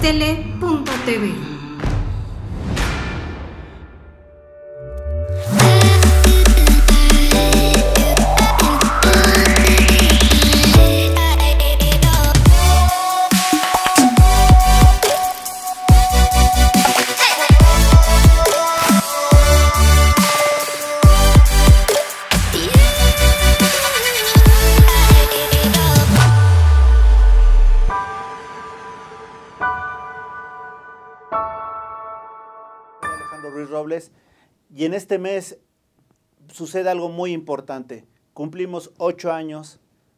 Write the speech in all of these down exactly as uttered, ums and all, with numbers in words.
tele punto t v. Ruiz Robles, y en este mes sucede algo muy importante. Cumplimos ocho años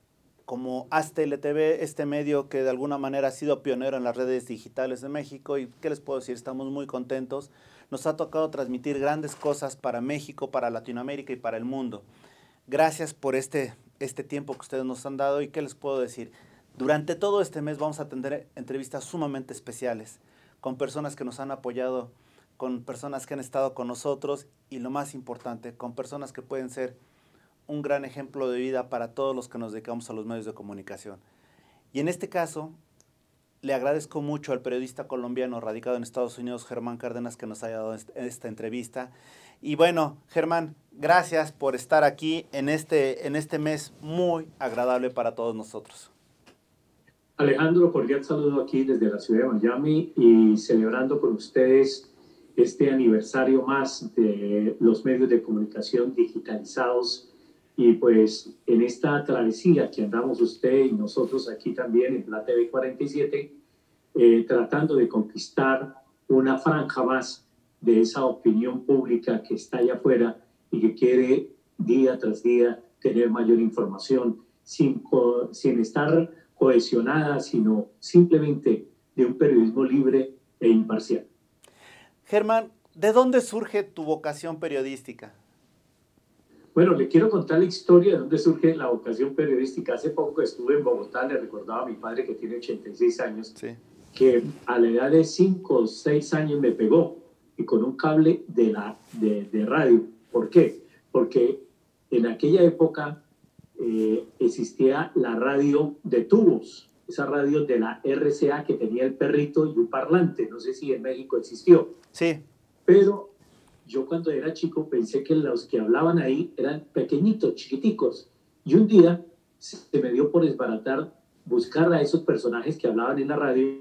como Haz Tele T V, este medio que de alguna manera ha sido pionero en las redes digitales de México, y ¿qué les puedo decir? Estamos muy contentos. Nos ha tocado transmitir grandes cosas para México, para Latinoamérica y para el mundo. Gracias por este, este tiempo que ustedes nos han dado, y ¿qué les puedo decir? Durante todo este mes vamos a tener entrevistas sumamente especiales con personas que nos han apoyado, con personas que han estado con nosotros, y lo más importante, con personas que pueden ser un gran ejemplo de vida para todos los que nos dedicamos a los medios de comunicación. Y en este caso, le agradezco mucho al periodista colombiano radicado en Estados Unidos, Germán Cárdenas, que nos haya dado esta entrevista. Y bueno, Germán, gracias por estar aquí en este, en este mes muy agradable para todos nosotros. Alejandro, cordial saludo aquí desde la ciudad de Miami, y celebrando con ustedes este aniversario más de los medios de comunicación digitalizados, y pues en esta travesía que andamos usted y nosotros aquí también en Plata T V cuarenta y siete, eh, tratando de conquistar una franja más de esa opinión pública que está allá afuera y que quiere día tras día tener mayor información sin, co sin estar cohesionada, sino simplemente de un periodismo libre e imparcial. Germán, ¿de dónde surge tu vocación periodística? Bueno, le quiero contar la historia de dónde surge la vocación periodística. Hace poco estuve en Bogotá, le recordaba a mi padre, que tiene ochenta y seis años, sí, que a la edad de cinco o seis años me pegó, y con un cable de, la, de, de radio. ¿Por qué? Porque en aquella época eh, existía la radio de tubos, esa radio de la R C A que tenía el perrito y un parlante. No sé si en México existió. Sí. Pero yo cuando era chico pensé que los que hablaban ahí eran pequeñitos, chiquiticos. Y un día se me dio por desbaratar, buscar a esos personajes que hablaban en la radio,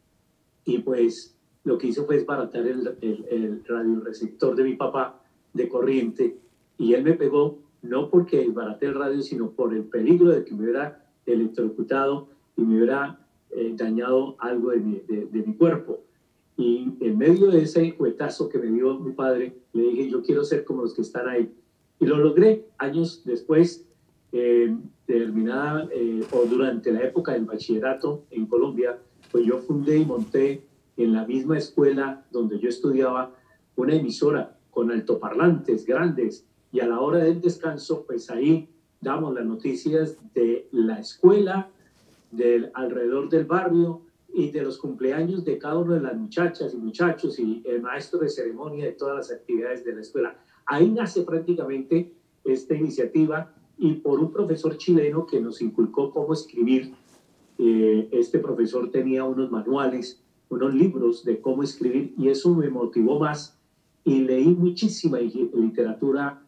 y pues lo que hice fue desbaratar el, el, el radioreceptor de mi papá de corriente, y él me pegó no porque desbaraté el radio, sino por el peligro de que me hubiera electrocutado y me hubiera eh, dañado algo de mi, de, de mi cuerpo. Y en medio de ese cuetazo que me dio mi padre, le dije, yo quiero ser como los que están ahí. Y lo logré. Años después, eh, terminada eh, o durante la época del bachillerato en Colombia, pues yo fundé y monté en la misma escuela donde yo estudiaba una emisora con altoparlantes grandes, y a la hora del descanso, pues ahí damos las noticias de la escuela, del alrededor del barrio, y de los cumpleaños de cada una de las muchachas y muchachos, y el maestro de ceremonia de todas las actividades de la escuela. Ahí nace prácticamente esta iniciativa, y por un profesor chileno que nos inculcó cómo escribir. Eh, este profesor tenía unos manuales, unos libros de cómo escribir, y eso me motivó más, y leí muchísima literatura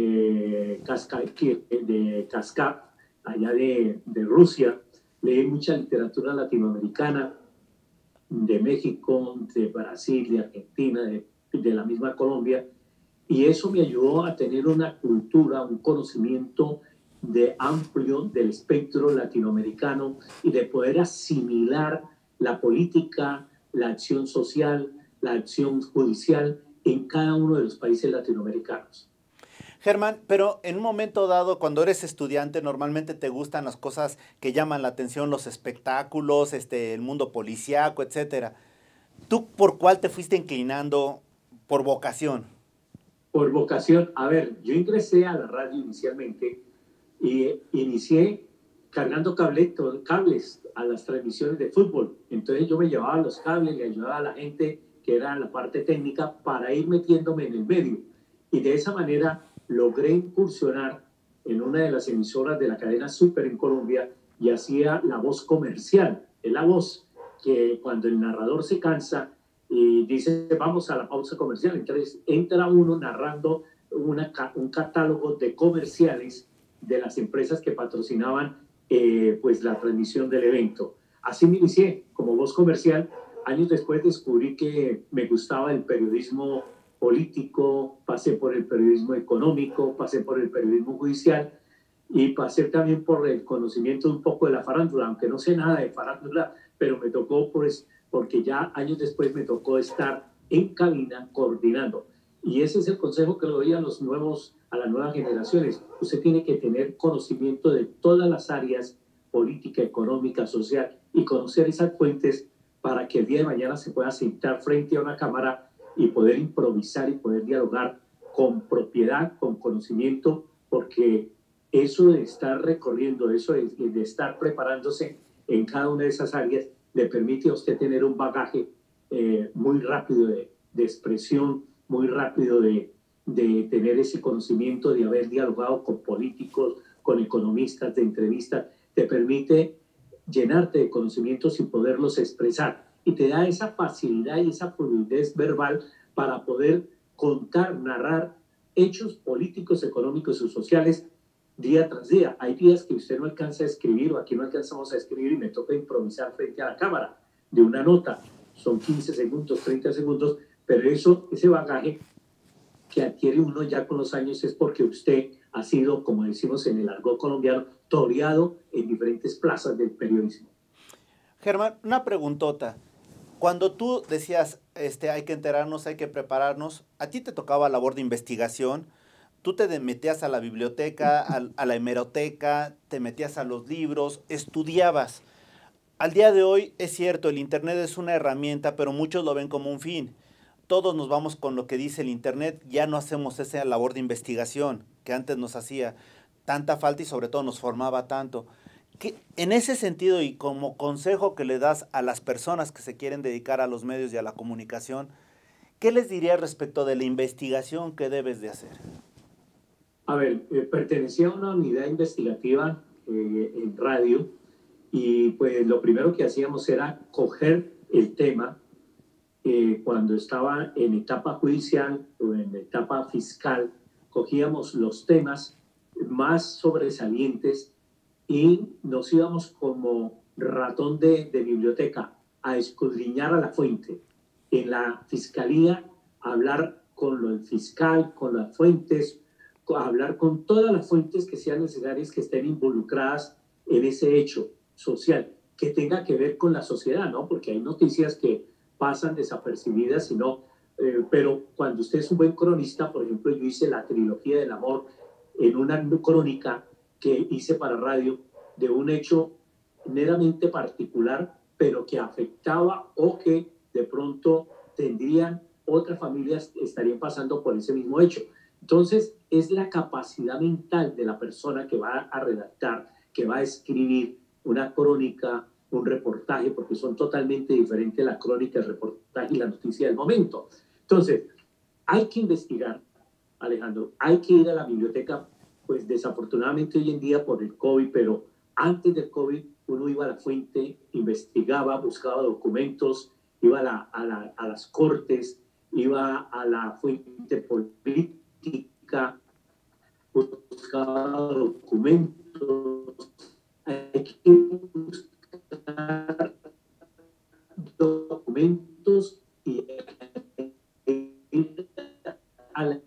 eh, de Kaskab, allá de, de Rusia. Leí mucha literatura latinoamericana, de México, de Brasil, de Argentina, de, de la misma Colombia, y eso me ayudó a tener una cultura, un conocimiento de amplio del espectro latinoamericano, y de poder asimilar la política, la acción social, la acción judicial en cada uno de los países latinoamericanos. Germán, pero en un momento dado, cuando eres estudiante, normalmente te gustan las cosas que llaman la atención, los espectáculos, este, el mundo policíaco, etcétera. ¿Tú por cuál te fuiste inclinando por vocación? Por vocación, a ver, yo ingresé a la radio inicialmente, y inicié cargando cabletos, cables a las transmisiones de fútbol. Entonces yo me llevaba los cables, le ayudaba a la gente que era la parte técnica para ir metiéndome en el medio. Y de esa manera logré incursionar en una de las emisoras de la cadena Super en Colombia, y hacía la voz comercial, es la voz. que cuando el narrador se cansa y dice vamos a la pausa comercial, entonces entra uno narrando una, un catálogo de comerciales de las empresas que patrocinaban eh, pues la transmisión del evento. Así me inicié como voz comercial. Años después descubrí que me gustaba el periodismo político, pasé por el periodismo económico, pasé por el periodismo judicial y pasé también por el conocimiento un poco de la farándula, aunque no sé nada de farándula, pero me tocó pues, porque ya años después me tocó estar en cabina coordinando. Y ese es el consejo que le doy a los nuevos, a las nuevas generaciones. Usted tiene que tener conocimiento de todas las áreas, política, económica, social, y conocer esas fuentes para que el día de mañana se pueda sentar frente a una cámara y poder improvisar y poder dialogar con propiedad, con conocimiento, porque eso de estar recorriendo, eso de, de estar preparándose en cada una de esas áreas, le permite a usted tener un bagaje eh, muy rápido de, de expresión, muy rápido de, de tener ese conocimiento, de haber dialogado con políticos, con economistas, de entrevistas, te permite llenarte de conocimientos y poderlos expresar. Y te da esa facilidad y esa fluidez verbal para poder contar, narrar hechos políticos, económicos y sociales día tras día. Hay días que usted no alcanza a escribir o aquí no alcanzamos a escribir y me toca improvisar frente a la cámara de una nota. Son quince segundos, treinta segundos, pero eso, ese bagaje que adquiere uno ya con los años es porque usted ha sido, como decimos en el argot colombiano, toreado en diferentes plazas del periodismo. Germán, una preguntota. Cuando tú decías, este, hay que enterarnos, hay que prepararnos, a ti te tocaba labor de investigación, tú te metías a la biblioteca, a, a la hemeroteca, te metías a los libros, estudiabas. Al día de hoy es cierto, el Internet es una herramienta, pero muchos lo ven como un fin. Todos nos vamos con lo que dice el Internet, ya no hacemos esa labor de investigación que antes nos hacía tanta falta y sobre todo nos formaba tanto. ¿Qué, en ese sentido y como consejo que le das a las personas que se quieren dedicar a los medios y a la comunicación, qué les dirías respecto de la investigación que debes de hacer? A ver, eh, pertenecía a una unidad investigativa eh, en radio y pues lo primero que hacíamos era coger el tema eh, cuando estaba en etapa judicial o en etapa fiscal, cogíamos los temas más sobresalientes y nos íbamos como ratón de, de biblioteca a escudriñar a la fuente. En la fiscalía, a hablar con el fiscal, con las fuentes, a hablar con todas las fuentes que sean necesarias que estén involucradas en ese hecho social, que tenga que ver con la sociedad, ¿no? Porque hay noticias que pasan desapercibidas, sino, eh, pero cuando usted es un buen cronista, por ejemplo, yo hice la trilogía del amor en una crónica que hice para radio de un hecho meramente particular, pero que afectaba o que de pronto tendrían otras familias que estarían pasando por ese mismo hecho. Entonces, es la capacidad mental de la persona que va a redactar, que va a escribir una crónica, un reportaje, porque son totalmente diferentes la crónica, el reportaje y la noticia del momento. Entonces, hay que investigar, Alejandro, hay que ir a la biblioteca, pues desafortunadamente hoy en día por el COVID, pero antes del COVID uno iba a la fuente, investigaba, buscaba documentos, iba a, la, a, la, a las cortes, iba a la fuente política, buscaba documentos, hay que buscar documentos y ir a la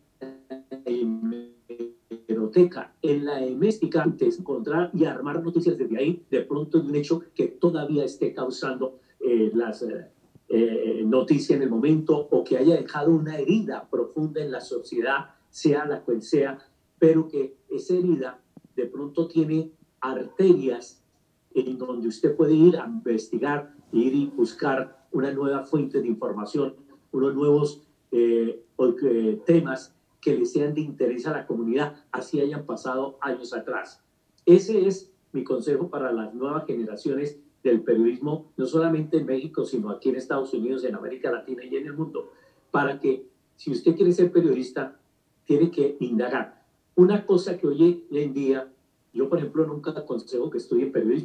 hemeroteca. En la hemeroteca, encontrar y armar noticias desde ahí, de pronto de un hecho que todavía esté causando eh, las eh, noticias en el momento o que haya dejado una herida profunda en la sociedad, sea la cual sea, pero que esa herida de pronto tiene arterias en donde usted puede ir a investigar, ir y buscar una nueva fuente de información, unos nuevos eh, temas que le sean de interés a la comunidad, así hayan pasado años atrás. Ese es mi consejo para las nuevas generaciones del periodismo, no solamente en México, sino aquí en Estados Unidos, en América Latina y en el mundo, para que si usted quiere ser periodista, tiene que indagar. Una cosa que hoy en día, yo por ejemplo nunca aconsejo que estudie periodismo,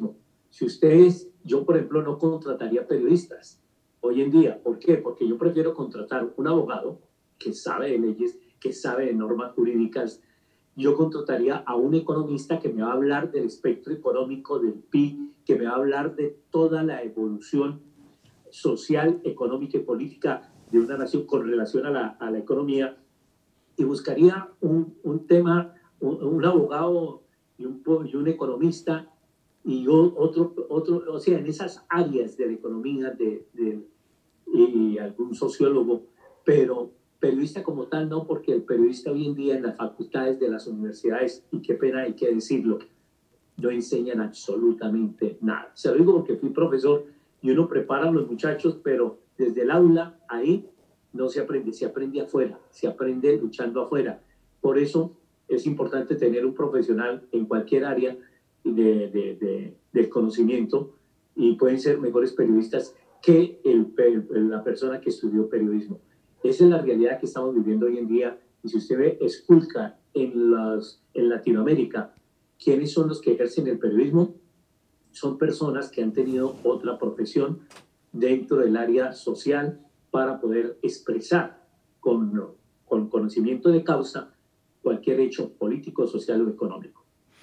Si ustedes, yo por ejemplo no contrataría periodistas hoy en día. ¿Por qué? Porque yo prefiero contratar un abogado que sabe de leyes, que sabe de normas jurídicas. Yo contrataría a un economista que me va a hablar del espectro económico, del P I B, que me va a hablar de toda la evolución social, económica y política de una nación con relación a la, a la economía, y buscaría un, un tema, un, un abogado y un, y un economista y otro, otro, o sea, en esas áreas de la economía de, de, y algún sociólogo, pero periodista como tal no, porque el periodista hoy en día en las facultades de las universidades, y qué pena hay que decirlo, no enseñan absolutamente nada. Se lo digo porque fui profesor y uno prepara a los muchachos, pero desde el aula ahí no se aprende, se aprende afuera, se aprende luchando afuera. Por eso es importante tener un profesional en cualquier área de, de, de, del conocimiento, y pueden ser mejores periodistas que el, el, la persona que estudió periodismo. Esa es la realidad que estamos viviendo hoy en día. Y si usted ve, esculca en, las, en Latinoamérica, ¿quiénes son los que ejercen el periodismo? Son personas que han tenido otra profesión dentro del área social para poder expresar con, con conocimiento de causa cualquier hecho político, social o económico.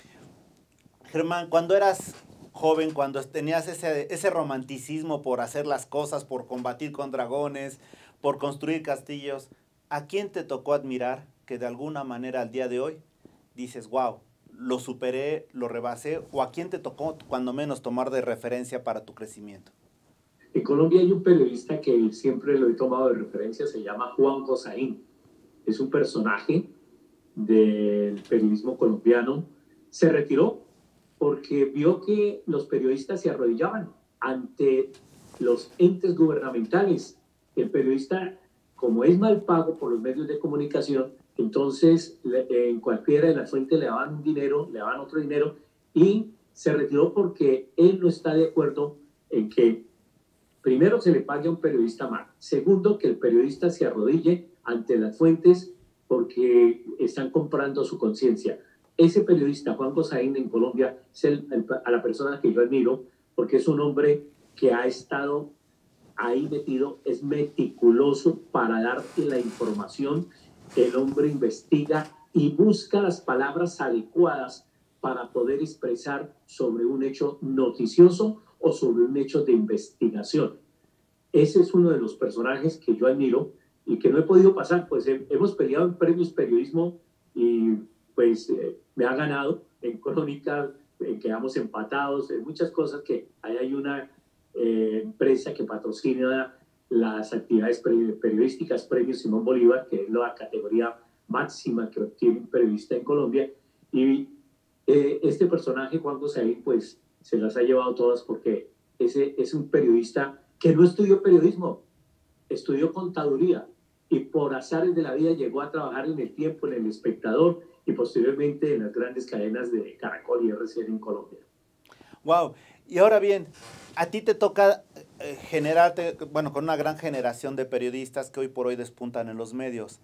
Germán, cuando eras joven, cuando tenías ese, ese romanticismo por hacer las cosas, por combatir con dragones, por construir castillos, ¿a quién te tocó admirar que de alguna manera al día de hoy dices, wow, lo superé, lo rebasé? ¿O a quién te tocó cuando menos tomar de referencia para tu crecimiento? En Colombia hay un periodista que siempre lo he tomado de referencia, se llama Juan Gozaín. Es un personaje del periodismo colombiano. Se retiró porque vio que los periodistas se arrodillaban ante los entes gubernamentales. El periodista, como es mal pago por los medios de comunicación, entonces en cualquiera de las fuentes le daban un dinero, le daban otro dinero, y se retiró porque él no está de acuerdo en que primero se le pague a un periodista mal, segundo que el periodista se arrodille ante las fuentes porque están comprando su conciencia. Ese periodista, Juan Gozaín, en Colombia, es el, el, a la persona que yo admiro, porque es un hombre que ha estado ahí metido, es meticuloso para darte la información. El hombre investiga y busca las palabras adecuadas para poder expresar sobre un hecho noticioso o sobre un hecho de investigación. Ese es uno de los personajes que yo admiro y que no he podido pasar, pues he, hemos peleado en premios periodismo y pues eh, me ha ganado en crónica, eh, quedamos empatados, en muchas cosas que ahí hay una eh, empresa que patrocina las actividades periodísticas, Premio Simón Bolívar, que es la categoría máxima que obtiene un periodista en Colombia, y eh, este personaje, Juan Gozaín, pues se las ha llevado todas porque ese es un periodista que no estudió periodismo, estudió contaduría y por azares de la vida llegó a trabajar en El Tiempo, en El Espectador y posteriormente en las grandes cadenas de Caracol y R C N en Colombia. Wow. Y ahora bien, a ti te toca eh, generarte, bueno, con una gran generación de periodistas que hoy por hoy despuntan en los medios.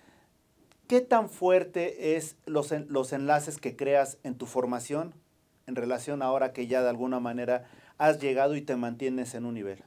¿Qué tan fuerte es los, en, los enlaces que creas en tu formación en relación ahora que ya de alguna manera has llegado y te mantienes en un nivel?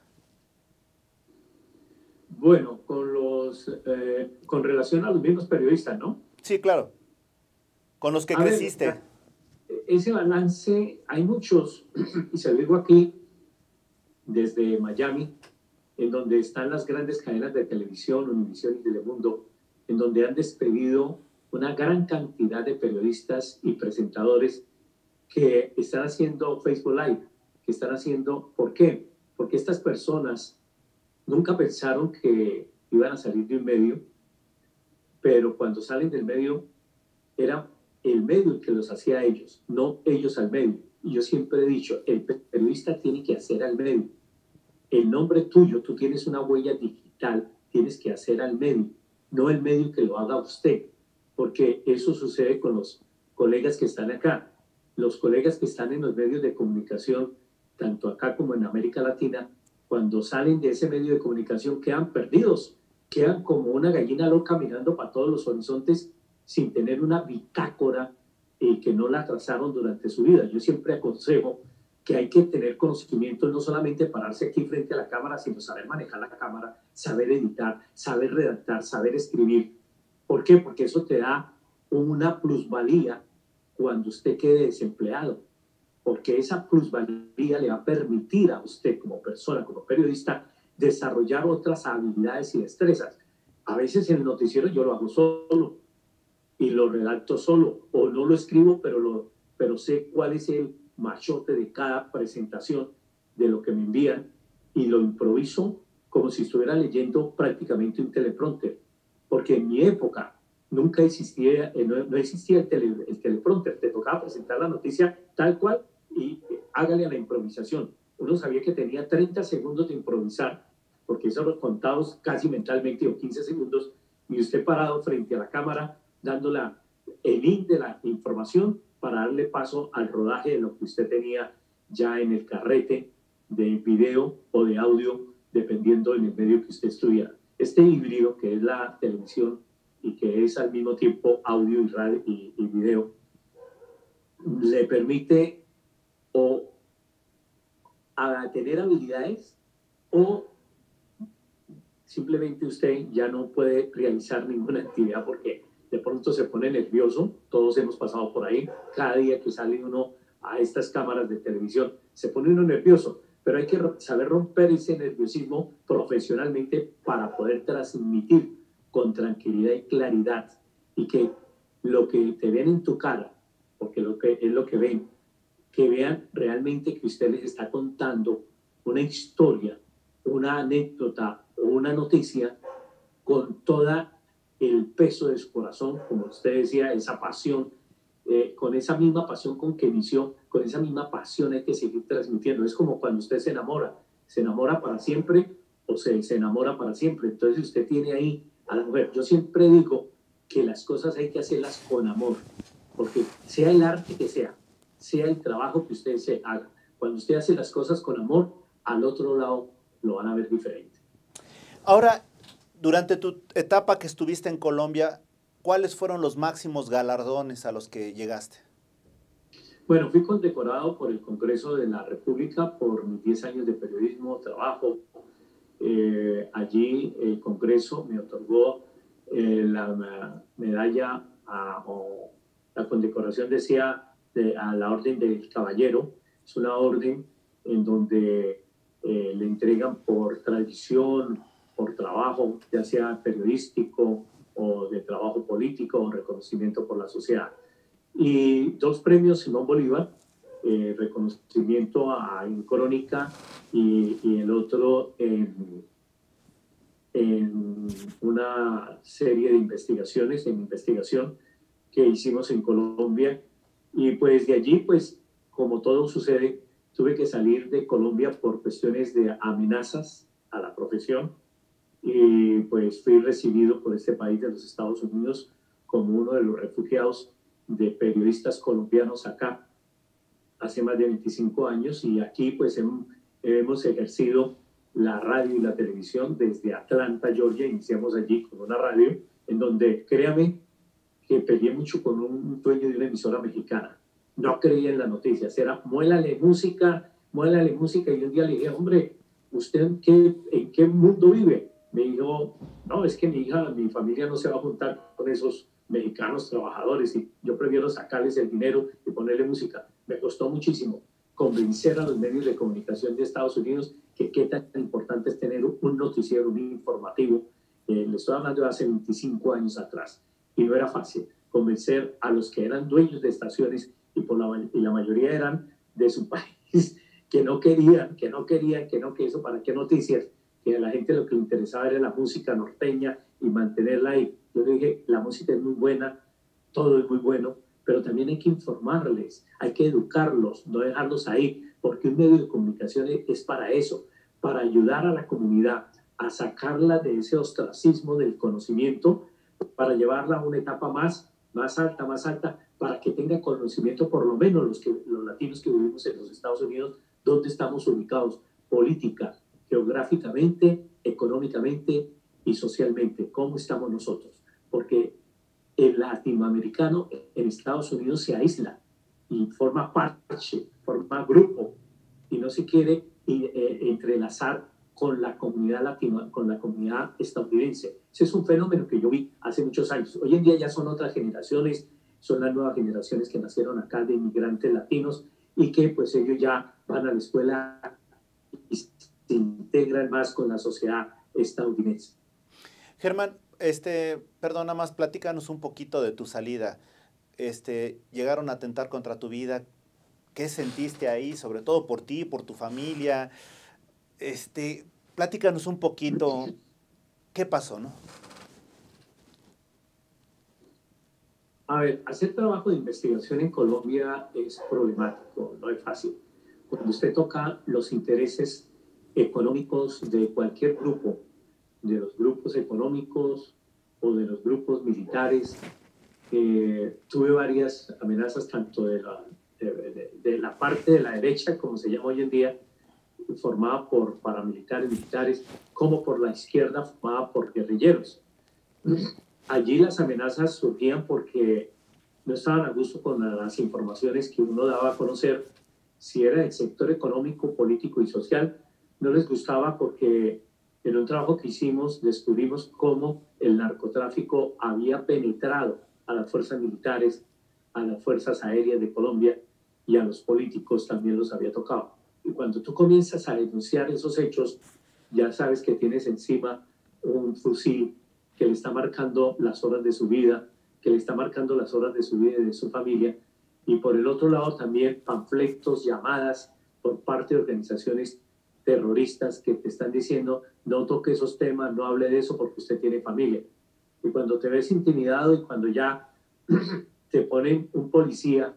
Bueno, con los eh, con relación a los mismos periodistas, ¿no? Sí, claro. Con los que a creciste. Ver, ese balance, hay muchos, y se lo digo aquí, desde Miami, en donde están las grandes cadenas de televisión, Univisión y Telemundo, en donde han despedido una gran cantidad de periodistas y presentadores que están haciendo Facebook Live, que están haciendo, ¿por qué? Porque estas personas nunca pensaron que iban a salir de un medio, pero cuando salen del medio, era el medio el que los hacía a ellos, no ellos al medio. Y yo siempre he dicho, el periodista tiene que hacer al medio. El nombre tuyo, tú tienes una huella digital, tienes que hacer al medio, no el medio que lo haga usted, porque eso sucede con los colegas que están acá. Los colegas que están en los medios de comunicación, tanto acá como en América Latina, cuando salen de ese medio de comunicación quedan perdidos, quedan como una gallina loca mirando para todos los horizontes sin tener una bitácora eh, que no la trazaron durante su vida. Yo siempre aconsejo que hay que tener conocimiento, no solamente pararse aquí frente a la cámara, sino saber manejar la cámara, saber editar, saber redactar, saber escribir. ¿Por qué? Porque eso te da una plusvalía cuando usted quede desempleado, porque esa plusvalía le va a permitir a usted como persona, como periodista, desarrollar otras habilidades y destrezas. A veces en el noticiero yo lo hago solo y lo redacto solo, o no lo escribo, pero, lo, pero sé cuál es el machote de cada presentación de lo que me envían y lo improviso como si estuviera leyendo prácticamente un teleprompter, porque en mi época nunca existía, no, no existía el, tele, el teleprompter, te tocaba presentar la noticia tal cual y hágale a la improvisación. Uno sabía que tenía treinta segundos de improvisar, porque esos los contados casi mentalmente, o quince segundos, y usted parado frente a la cámara dando la, el link de la información para darle paso al rodaje de lo que usted tenía ya en el carrete de video o de audio, dependiendo en el medio que usted estuviera. Este híbrido, que es la televisión y que es al mismo tiempo audio y, radio y, y video, le permite o a tener habilidades o simplemente usted ya no puede realizar ninguna actividad porque de pronto se pone nervioso. Todos hemos pasado por ahí. Cada día que sale uno a estas cámaras de televisión se pone uno nervioso, pero hay que saber romper ese nerviosismo profesionalmente para poder transmitir con tranquilidad y claridad, y que lo que te ven en tu cara, porque lo que es lo que ven, que vean realmente que usted les está contando una historia, una anécdota o una noticia con toda el peso de su corazón, como usted decía, esa pasión, eh, con esa misma pasión con que inició, con esa misma pasión hay que seguir transmitiendo. Es como cuando usted se enamora, se enamora para siempre o se, se enamora para siempre. Entonces usted tiene ahí a la mujer. Yo siempre digo que las cosas hay que hacerlas con amor, porque sea el arte que sea, sea el trabajo que usted se haga, cuando usted hace las cosas con amor, al otro lado lo van a ver diferente. Ahora, durante tu etapa que estuviste en Colombia, ¿cuáles fueron los máximos galardones a los que llegaste? Bueno, fui condecorado por el Congreso de la República por mis diez años de periodismo, trabajo. Eh, allí el Congreso me otorgó eh, la medalla a, o la condecoración decía de, a la Orden del Caballero. Es una orden en donde eh, le entregan por tradición, por trabajo, ya sea periodístico o de trabajo político o reconocimiento por la sociedad. Y dos premios Simón Bolívar, eh, reconocimiento a, en crónica y, y el otro en, en una serie de investigaciones, en investigación que hicimos en Colombia. Y pues de allí, pues como todo sucede, tuve que salir de Colombia por cuestiones de amenazas a la profesión. Y pues fui recibido por este país de los Estados Unidos como uno de los refugiados de periodistas colombianos acá hace más de veinticinco años, y aquí pues hemos, hemos ejercido la radio y la televisión desde Atlanta, Georgia. Iniciamos allí con una radio en donde, créame, que peleé mucho con un dueño de una emisora mexicana. No creía en las noticias, era muélale música, muélale música, y un día le dije, hombre, ¿usted en qué, en qué mundo vive? Me dijo, no, es que mi hija, mi familia no se va a juntar con esos mexicanos trabajadores y yo prefiero sacarles el dinero y ponerle música. Me costó muchísimo convencer a los medios de comunicación de Estados Unidos que qué tan importante es tener un noticiero, un informativo. Eh, le estoy hablando de hace veinticinco años atrás, y no era fácil convencer a los que eran dueños de estaciones y, por la, y la mayoría eran de su país, que no querían, que no querían, que no, que eso, ¿para qué noticias? Que a la gente lo que le interesaba era la música norteña y mantenerla ahí. Yo le dije, la música es muy buena, todo es muy bueno, pero también hay que informarles, hay que educarlos, no dejarlos ahí, porque un medio de comunicación es para eso, para ayudar a la comunidad a sacarla de ese ostracismo del conocimiento, para llevarla a una etapa más, más alta, más alta, para que tenga conocimiento por lo menos los, que, los latinos que vivimos en los Estados Unidos, dónde estamos ubicados, política, geográficamente, económicamente y socialmente, cómo estamos nosotros. Porque el latinoamericano en Estados Unidos se aísla y forma parche, forma grupo, y no se quiere eh, entrelazar con la comunidad latino, con la comunidad estadounidense. Ese es un fenómeno que yo vi hace muchos años. Hoy en día ya son otras generaciones, son las nuevas generaciones que nacieron acá de inmigrantes latinos y que pues ellos ya van a la escuela y se integran más con la sociedad estadounidense. Germán, este, perdona más, platícanos un poquito de tu salida. Este, llegaron a atentar contra tu vida. ¿Qué sentiste ahí, sobre todo por ti, por tu familia? Este, platícanos un poquito. ¿Qué pasó, no? A ver, hacer trabajo de investigación en Colombia es problemático, no es fácil. Cuando usted toca los intereses económicos de cualquier grupo, de los grupos económicos o de los grupos militares, eh, tuve varias amenazas tanto de la, de, de, de la parte de la derecha, como se llama hoy en día, formada por paramilitares, militares, como por la izquierda, formada por guerrilleros. Allí las amenazas surgían porque no estaban a gusto con las informaciones que uno daba a conocer, si era del sector económico, político y social. No les gustaba porque en un trabajo que hicimos descubrimos cómo el narcotráfico había penetrado a las fuerzas militares, a las fuerzas aéreas de Colombia y a los políticos también los había tocado. Y cuando tú comienzas a denunciar esos hechos, ya sabes que tienes encima un fusil que le está marcando las horas de su vida, que le está marcando las horas de su vida y de su familia. Y por el otro lado también panfletos, llamadas por parte de organizaciones terroristas que te están diciendo no toque esos temas, no hable de eso porque usted tiene familia. Y cuando te ves intimidado y cuando ya te ponen un policía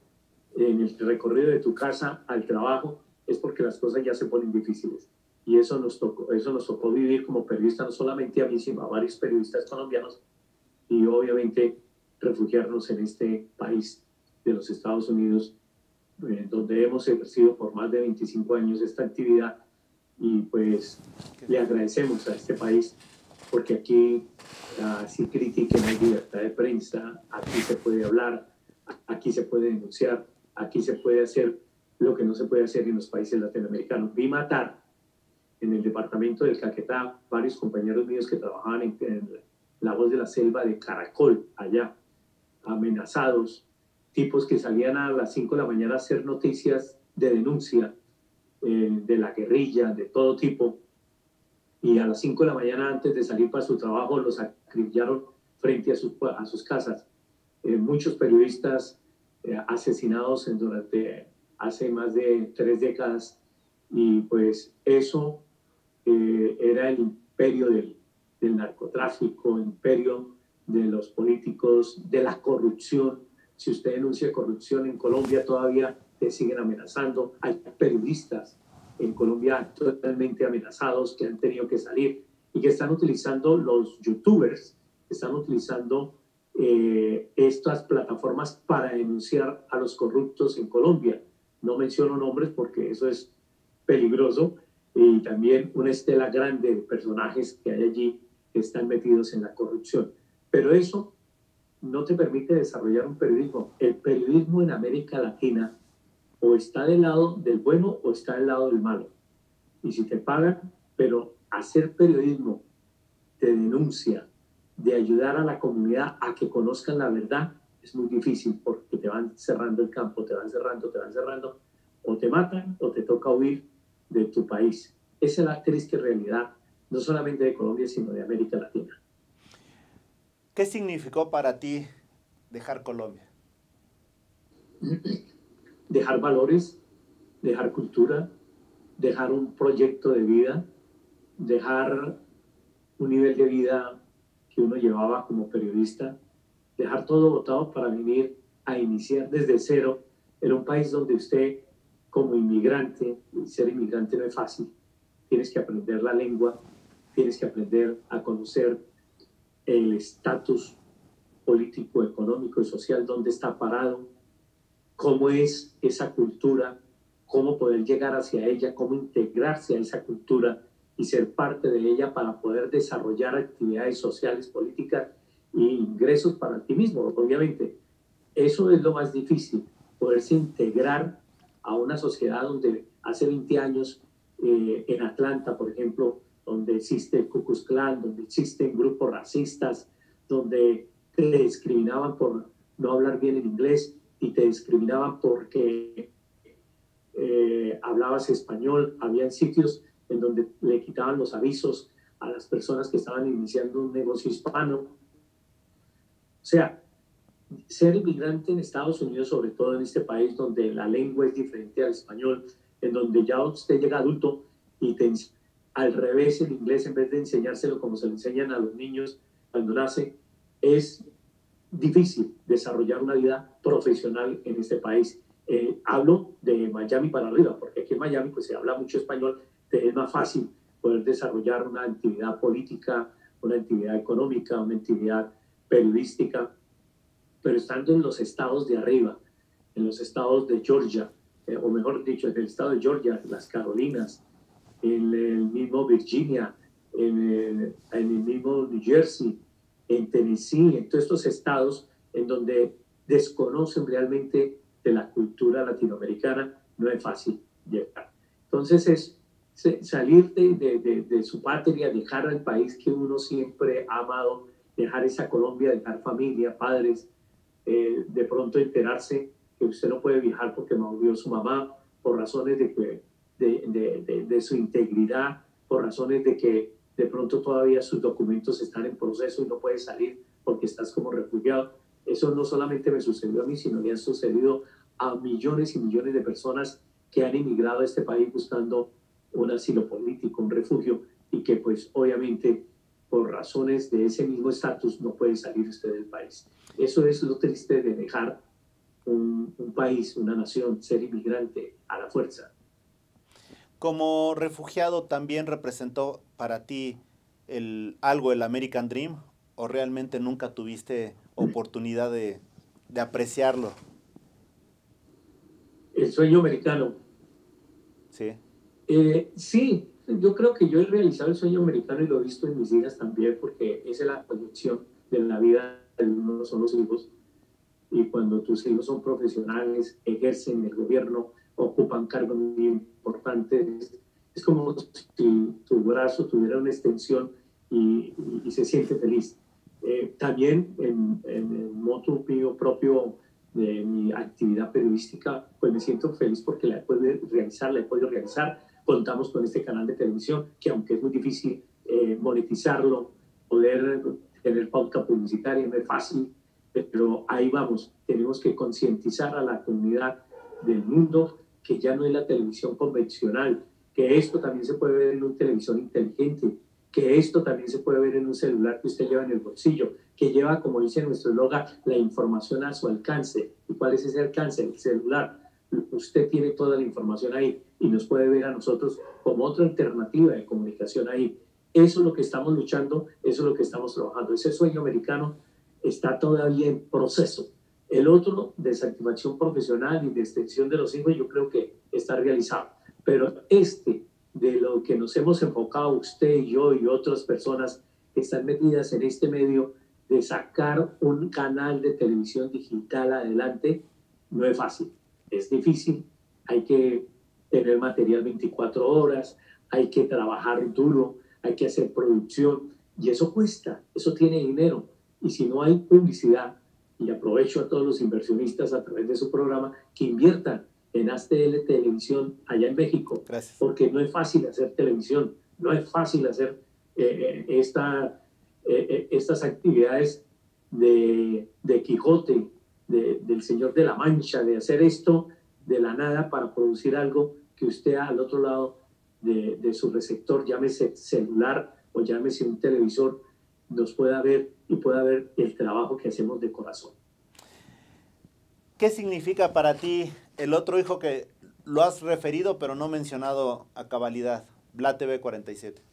en el recorrido de tu casa al trabajo, es porque las cosas ya se ponen difíciles. Y eso nos tocó, eso nos tocó vivir como periodistas, no solamente a mí, sino a varios periodistas colombianos, y obviamente refugiarnos en este país de los Estados Unidos, eh, donde hemos ejercido por más de veinticinco años esta actividad, y pues le agradecemos a este país porque aquí uh, si critiquen, hay libertad de prensa, aquí se puede hablar, aquí se puede denunciar, aquí se puede hacer lo que no se puede hacer en los países latinoamericanos. Vi matar en el departamento del Caquetá varios compañeros míos que trabajaban en, en La Voz de la Selva de Caracol, allá, amenazados, tipos que salían a las cinco de la mañana a hacer noticias de denuncia eh, de la guerrilla, de todo tipo, y a las cinco de la mañana antes de salir para su trabajo los acribillaron frente a sus, a sus casas. Eh, muchos periodistas eh, asesinados en, durante hace más de tres décadas, y pues eso eh, era el imperio del, del narcotráfico, imperio de los políticos, de la corrupción. Si usted denuncia corrupción en Colombia, todavía te siguen amenazando. Hay periodistas en Colombia actualmente amenazados que han tenido que salir y que están utilizando los youtubers, están utilizando eh, estas plataformas para denunciar a los corruptos en Colombia. No menciono nombres porque eso es peligroso, y también una estela grande de personajes que hay allí que están metidos en la corrupción. Pero eso no te permite desarrollar un periodismo. El periodismo en América Latina o está del lado del bueno o está del lado del malo. Y si te pagan, pero hacer periodismo de denuncia, de ayudar a la comunidad a que conozcan la verdad, es muy difícil porque te van cerrando el campo, te van cerrando, te van cerrando, o te matan o te toca huir de tu país. Esa es la triste realidad, no solamente de Colombia, sino de América Latina. ¿Qué significó para ti dejar Colombia? Dejar valores, dejar cultura, dejar un proyecto de vida, dejar un nivel de vida que uno llevaba como periodista, dejar todo botado para venir a iniciar desde cero en un país donde usted, como inmigrante, ser inmigrante no es fácil, tienes que aprender la lengua, tienes que aprender a conocer el estatus político, económico y social, dónde está parado, cómo es esa cultura, cómo poder llegar hacia ella, cómo integrarse a esa cultura y ser parte de ella para poder desarrollar actividades sociales, políticas e ingresos para ti mismo, obviamente. Eso es lo más difícil, poderse integrar a una sociedad donde hace veinte años eh, en Atlanta, por ejemplo, donde existe el Ku Klux Klan, donde existen grupos racistas, donde te discriminaban por no hablar bien en inglés y te discriminaban porque eh, hablabas español. Habían sitios en donde le quitaban los avisos a las personas que estaban iniciando un negocio hispano. O sea, ser inmigrante en Estados Unidos, sobre todo en este país donde la lengua es diferente al español, en donde ya usted llega adulto y te al revés el inglés, en vez de enseñárselo como se le enseñan a los niños cuando nace, es difícil desarrollar una vida profesional en este país. Eh, hablo de Miami para arriba, porque aquí en Miami pues se habla mucho español, te es más fácil poder desarrollar una actividad política, una actividad económica, una actividad periodística, pero estando en los estados de arriba, en los estados de Georgia, eh, o mejor dicho, en el estado de Georgia, las Carolinas, en el mismo Virginia, en el, en el mismo New Jersey, en Tennessee, en todos estos estados en donde desconocen realmente de la cultura latinoamericana, no es fácil llegar. Entonces es salir de, de, de, de su patria, dejar al país que uno siempre ha amado, dejar esa Colombia, dejar familia, padres, eh, de pronto enterarse que usted no puede viajar porque murió su mamá, por razones de, que, de, de, de, de su integridad, por razones de que de pronto todavía sus documentos están en proceso y no puedes salir porque estás como refugiado. Eso no solamente me sucedió a mí, sino le ha sucedido a millones y millones de personas que han emigrado a este país buscando un asilo político, un refugio, y que pues obviamente por razones de ese mismo estatus no puede salir usted del país. Eso es lo triste de dejar un, un país, una nación, ser inmigrante a la fuerza. Como refugiado, ¿también representó para ti el, algo el American Dream? ¿O realmente nunca tuviste oportunidad de, de apreciarlo? El sueño americano. Sí. Eh, sí, yo creo que yo he realizado el sueño americano y lo he visto en mis hijas también, porque esa es la conexión de la vida de uno, son los hijos. Y cuando tus hijos son profesionales, ejercen el gobierno, ocupan cargos muy importantes, es como si tu brazo tuviera una extensión y, y, y se siente feliz. Eh, también en, en el moto mío propio de mi actividad periodística, pues me siento feliz porque la he podido realizar, la he podido realizar. Contamos con este canal de televisión que, aunque es muy difícil eh, monetizarlo, poder tener pauta publicitaria no es fácil, pero ahí vamos. Tenemos que concientizar a la comunidad del mundo que ya no es la televisión convencional, que esto también se puede ver en una televisión inteligente, que esto también se puede ver en un celular que usted lleva en el bolsillo, que lleva, como dice nuestro eslogan, la información a su alcance. ¿Y cuál es ese alcance? El celular. Usted tiene toda la información ahí y nos puede ver a nosotros como otra alternativa de comunicación ahí. Eso es lo que estamos luchando, eso es lo que estamos trabajando. Ese sueño americano está todavía en proceso. El otro, desactivación profesional y de extensión de los hijos, yo creo que está realizado. Pero este, de lo que nos hemos enfocado usted y yo y otras personas que están metidas en este medio, de sacar un canal de televisión digital adelante, no es fácil. Es difícil, hay que tener material veinticuatro horas, hay que trabajar duro, hay que hacer producción, y eso cuesta, eso tiene dinero. Y si no hay publicidad, y aprovecho a todos los inversionistas a través de su programa, que inviertan en A T L Televisión allá en México. Gracias. Porque no es fácil hacer televisión, no es fácil hacer eh, esta, eh, estas actividades de, de Quijote, de, del Señor de la Mancha, de hacer esto de la nada para producir algo que usted al otro lado de, de su receptor, llámese celular o llámese un televisor, nos pueda ver y pueda ver el trabajo que hacemos de corazón. ¿Qué significa para ti el otro hijo que lo has referido pero no mencionado a cabalidad, Bla T V cuarenta y siete?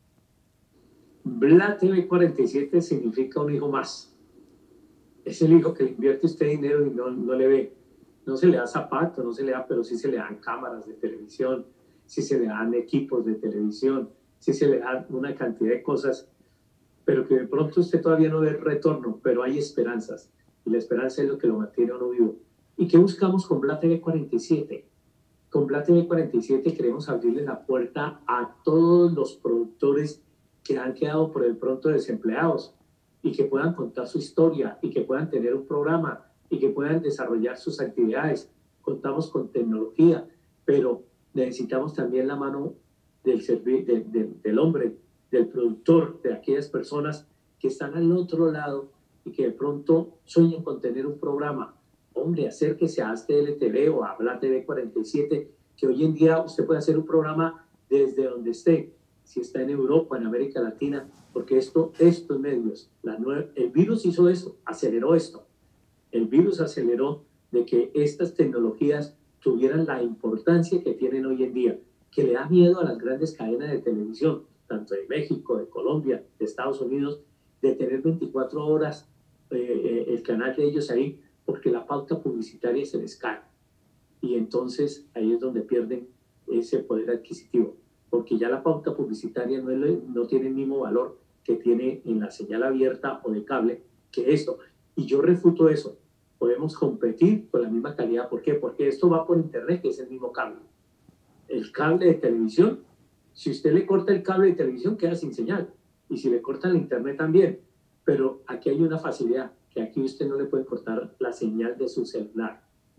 Bla T V cuarenta y siete significa un hijo más. Es el hijo que le invierte usted dinero y no, no le ve. No se le da zapatos, no se le da, pero sí se le dan cámaras de televisión, sí se le dan equipos de televisión, sí se le dan una cantidad de cosas, pero que de pronto usted todavía no ve el retorno, pero hay esperanzas. Y la esperanza es lo que lo mantiene a uno vivo. ¿Y qué buscamos con Bla T V cuarenta y siete? con Bla T V cuarenta y siete queremos abrirle la puerta a todos los productores que han quedado por el pronto desempleados y que puedan contar su historia y que puedan tener un programa y que puedan desarrollar sus actividades. Contamos con tecnología, pero necesitamos también la mano del, de, de, del hombre, del productor, de aquellas personas que están al otro lado y que de pronto sueñan con tener un programa. Hombre, acérquese a H T L T V o a Bla T V cuarenta y siete, que hoy en día usted puede hacer un programa desde donde esté, si está en Europa, en América Latina, porque esto, estos medios, la nueva, el virus hizo eso, aceleró esto. El virus aceleró de que estas tecnologías tuvieran la importancia que tienen hoy en día, que le da miedo a las grandes cadenas de televisión, tanto de México, de Colombia, de Estados Unidos, de tener veinticuatro horas eh, el canal de ellos ahí, porque la pauta publicitaria se les cae. Y entonces ahí es donde pierden ese poder adquisitivo, porque ya la pauta publicitaria no, es, no tiene el mismo valor que tiene en la señal abierta o de cable que esto. Y yo refuto eso. Podemos competir con la misma calidad. ¿Por qué? Porque esto va por internet, que es el mismo cable. El cable de televisión, si usted le corta el cable de televisión, queda sin señal. Y si le corta el internet también. Pero aquí hay una facilidad, que aquí usted no le puede cortar la señal de su celular.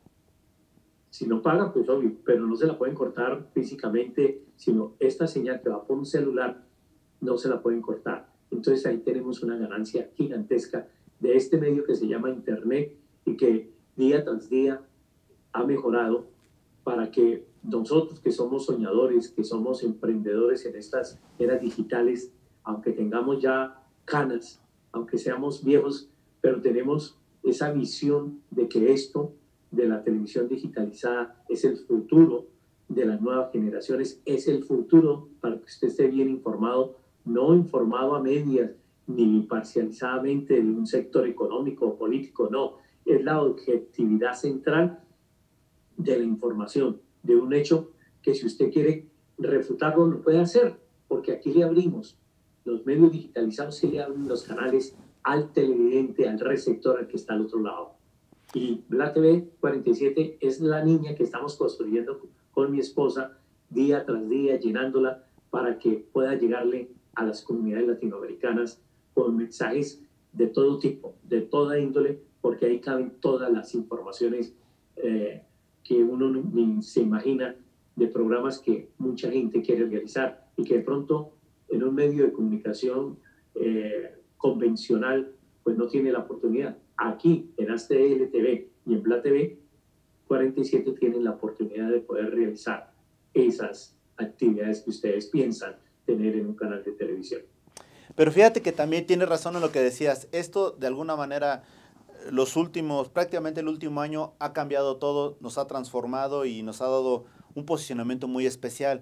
Si no paga, pues obvio, pero no se la pueden cortar físicamente, sino esta señal que va por un celular, no se la pueden cortar. Entonces ahí tenemos una ganancia gigantesca de este medio que se llama Internet y que día tras día ha mejorado para que nosotros que somos soñadores, que somos emprendedores en estas eras digitales, aunque tengamos ya canas, aunque seamos viejos, pero tenemos esa visión de que esto de la televisión digitalizada es el futuro de las nuevas generaciones, es el futuro para que usted esté bien informado, no informado a medias ni parcializadamente de un sector económico o político, no, es la objetividad central de la información, de un hecho que si usted quiere refutarlo lo puede hacer, porque aquí le abrimos los medios digitalizados, y le abren los canales al televidente, al receptor, al que está al otro lado. Y Bla T V cuarenta y siete es la niña que estamos construyendo con mi esposa día tras día, llenándola para que pueda llegarle a las comunidades latinoamericanas con mensajes de todo tipo, de toda índole, porque ahí caben todas las informaciones eh, que uno ni se imagina, de programas que mucha gente quiere realizar y que de pronto en un medio de comunicación eh, convencional pues no tiene la oportunidad. Aquí en H T L T V y en Bla T V cuarenta y siete tienen la oportunidad de poder realizar esas actividades que ustedes piensan tener en un canal de televisión. Pero fíjate que también tienes razón en lo que decías. Esto de alguna manera, los últimos, prácticamente el último año ha cambiado todo, nos ha transformado y nos ha dado un posicionamiento muy especial.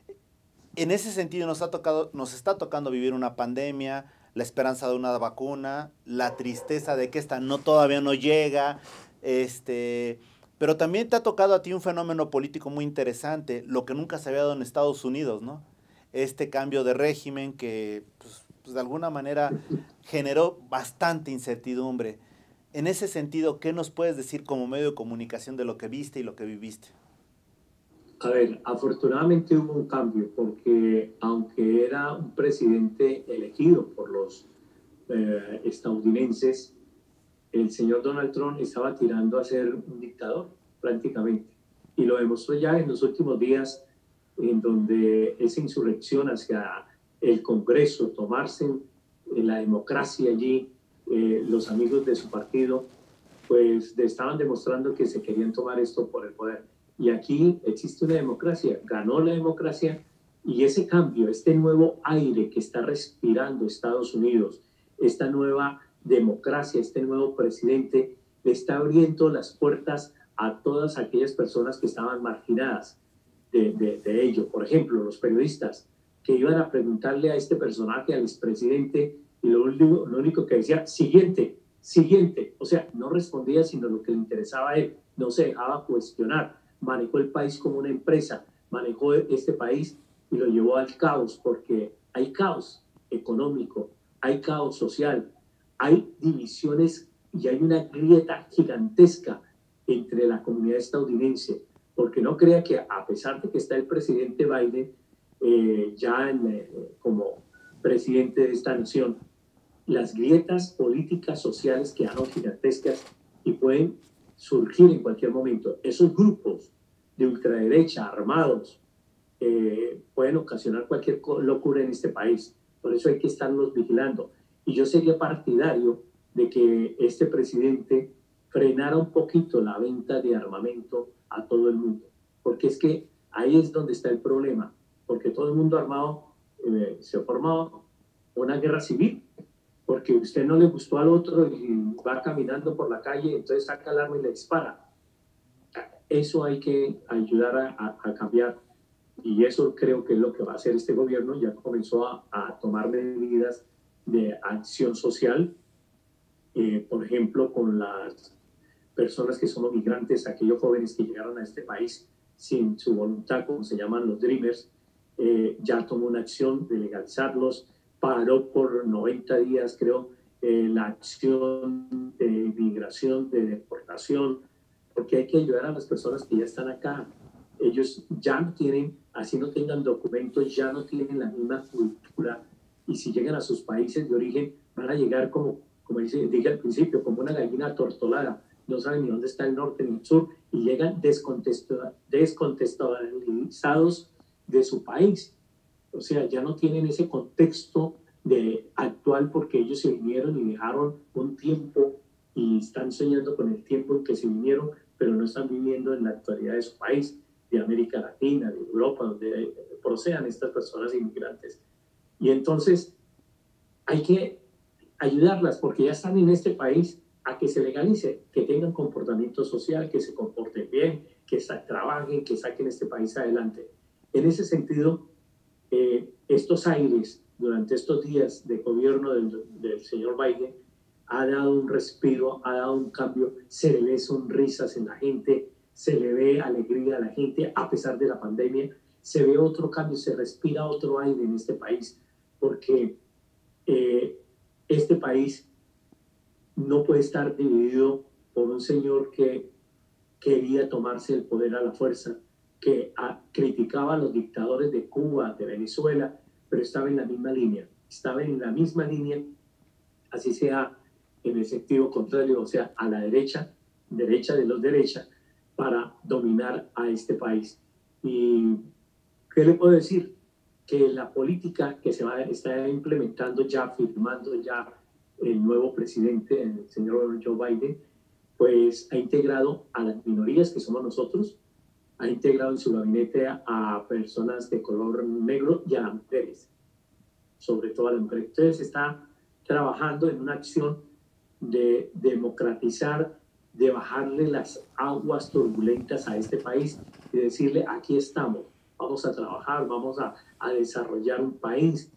En ese sentido nos ha tocado, nos está tocando vivir una pandemia, la esperanza de una vacuna, la tristeza de que esta no todavía no llega, este, pero también te ha tocado a ti un fenómeno político muy interesante, lo que nunca se había dado en Estados Unidos, ¿no? Este cambio de régimen que pues, pues de alguna manera generó bastante incertidumbre. En ese sentido, ¿qué nos puedes decir como medio de comunicación de lo que viste y lo que viviste? A ver, afortunadamente hubo un cambio, porque aunque era un presidente elegido por los eh, estadounidenses, el señor Donald Trump estaba tirando a ser un dictador, prácticamente. Y lo demostró ya en los últimos días, en donde esa insurrección hacia el Congreso, tomarse eh, la democracia allí, eh, los amigos de su partido, pues estaban demostrando que se querían tomar esto por el poder. Y aquí existe una democracia, ganó la democracia, y ese cambio, este nuevo aire que está respirando Estados Unidos, esta nueva democracia, este nuevo presidente, le está abriendo las puertas a todas aquellas personas que estaban marginadas de, de, de ello. Por ejemplo, los periodistas que iban a preguntarle a este personaje, al expresidente, y lo único, lo único que decía, siguiente, siguiente. O sea, no respondía sino lo que le interesaba a él, no se dejaba cuestionar. Manejó el país como una empresa, manejó este país y lo llevó al caos, porque hay caos económico, hay caos social, hay divisiones y hay una grieta gigantesca entre la comunidad estadounidense. porque no crea que a pesar de que está el presidente Biden eh, ya en, eh, como presidente de esta nación, las grietas políticas, sociales quedaron gigantescas y pueden surgir en cualquier momento. Esos grupos de ultraderecha armados eh, pueden ocasionar cualquier locura en este país. Por eso hay que estarlos vigilando. Y yo sería partidario de que este presidente frenara un poquito la venta de armamento a todo el mundo. Porque es que ahí es donde está el problema. Porque todo el mundo armado eh, se ha formado una guerra civil. Porque usted no le gustó al otro y va caminando por la calle, entonces saca el arma y le dispara. Eso hay que ayudar a, a, a cambiar. Y eso creo que es lo que va a hacer este gobierno. Ya comenzó a, a tomar medidas de acción social, eh, por ejemplo, con las personas que son migrantes, aquellos jóvenes que llegaron a este país sin su voluntad, como se llaman los Dreamers, eh, ya tomó una acción de legalizarlos, paró por noventa días, creo, eh, la acción de inmigración, de deportación, porque hay que ayudar a las personas que ya están acá. Ellos ya no tienen, así no tengan documentos, ya no tienen la misma cultura, y si llegan a sus países de origen, van a llegar como, como dice, dije al principio, como una gallina atortolada, no saben ni dónde está el norte ni el sur, y llegan descontextualizados de su país. O sea, ya no tienen ese contexto de actual porque ellos se vinieron y dejaron un tiempo y están soñando con el tiempo en que se vinieron, pero no están viviendo en la actualidad de su país, de América Latina, de Europa, donde procedan estas personas inmigrantes. Y entonces hay que ayudarlas porque ya están en este país a que se legalice, que tengan comportamiento social, que se comporten bien, que trabajen, que saquen este país adelante. En ese sentido, eh, estos aires durante estos días de gobierno del, del señor Biden ha dado un respiro, ha dado un cambio, se le ve sonrisas en la gente, se le ve alegría a la gente a pesar de la pandemia, se ve otro cambio, se respira otro aire en este país, porque eh, este país no puede estar dividido por un señor que quería tomarse el poder a la fuerza, que a, criticaba a los dictadores de Cuba, de Venezuela, pero estaba en la misma línea, estaba en la misma línea, así sea en el sentido contrario, o sea, a la derecha, derecha de los derechas, para dominar a este país. ¿Y qué le puedo decir? Que la política que se va está implementando ya, firmando ya el nuevo presidente, el señor Joe Biden, pues ha integrado a las minorías que somos nosotros, ha integrado en su gabinete a, a personas de color negro y a las mujeres, sobre todo a las mujeres. Entonces está trabajando en una acción de democratizar, de bajarle las aguas turbulentas a este país y decirle, aquí estamos, vamos a trabajar, vamos a, a desarrollar un país,